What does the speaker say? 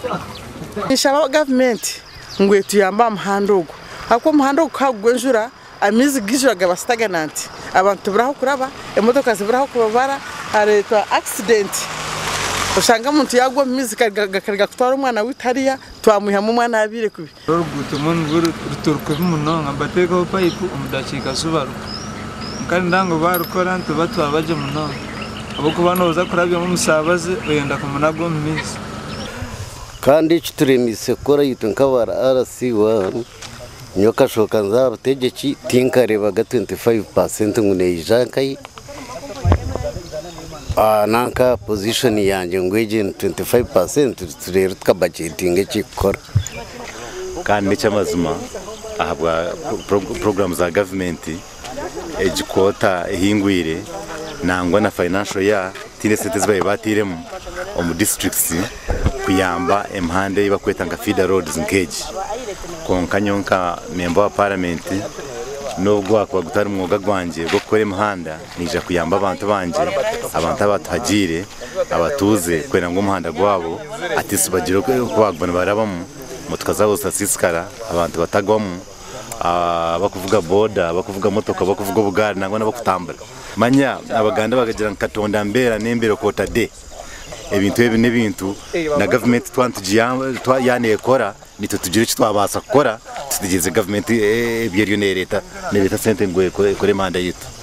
Nishaba government ngwe tuyamba muhanda ugo hako muhanda ukagwenjura amizi gishuraga bastagnant abantu buraho kuraba emodoka ziburaho kubabara aretwa accident usanga muntu yagwa mizi gakarga kutwara umwana witariya twamuha mu mwana abire kubi ruguto mungu ruturukwe munonga bateka pipe umudacika subaru kandi ndango barukora nto batwa baje munonga aboko banoza kurabya mu musabaze bayenda kumunago mizi kandi cituremise kora yitunkabara RC1 nyoka shoka nzaba tegeki tinkareba ga 25% nguneyijankai nanka position yanje ngweje 25% turero tukabudgetinga cyikora kandi cyamazuma ahabwa program za government ejikota ehingwire nangwa na financial ya tine sentes baye batiremo mu districts kuyamba emhande bakwetanga feeder roads nkeji konkanyonka member wa parliament nubwo akwa gutara umwuga gwanje go kore muhanda nije kuyamba abantu banje abantu abatagire abatuze kwera ngo muhanda gwabo ati subagiro kwagwana barabamo mutkazaho sasiskara abantu batagwamo bakuvuga boda bakuvuga motoka bakuvuga bugari nangwa nabakutambara manya abaganda bagagira nkatonda mbera nembero kota de ebintu ebi nebintu na government twantujiyane ekora nito tugire cyo twabasa gukora tutigeze government ebyeriyo ne leta sente ngwe kore manda yitu